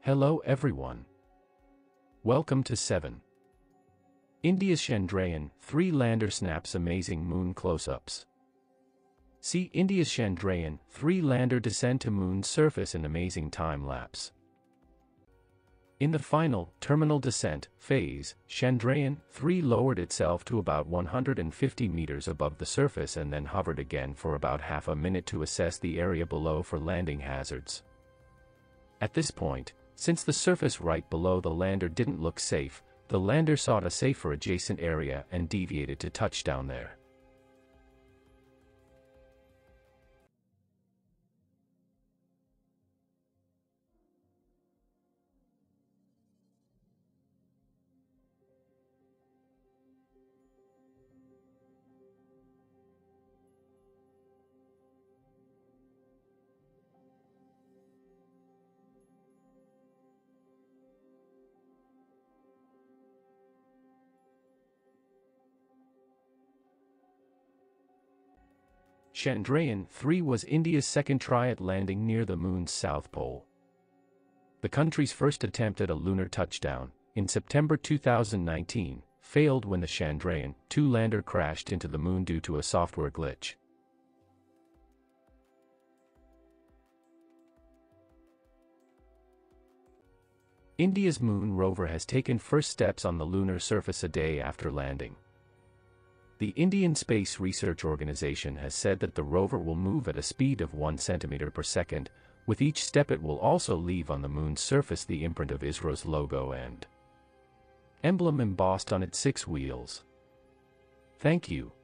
Hello everyone. Welcome to 7. India's Chandrayaan-3 lander snaps amazing moon close-ups. See India's Chandrayaan-3 lander descend to moon's surface in amazing time-lapse. In the final, terminal descent phase, Chandrayaan-3 lowered itself to about 150 meters above the surface and then hovered again for about half a minute to assess the area below for landing hazards. At this point, since the surface right below the lander didn't look safe, the lander sought a safer adjacent area and deviated to touchdown there. Chandrayaan-3 was India's second try at landing near the moon's south pole. The country's first attempt at a lunar touchdown, in September 2019, failed when the Chandrayaan-2 lander crashed into the moon due to a software glitch. India's moon rover has taken first steps on the lunar surface a day after landing. The Indian Space Research Organization has said that the rover will move at a speed of 1 centimeter per second. With each step it will also leave on the moon's surface the imprint of ISRO's logo and emblem embossed on its 6 wheels. Thank you.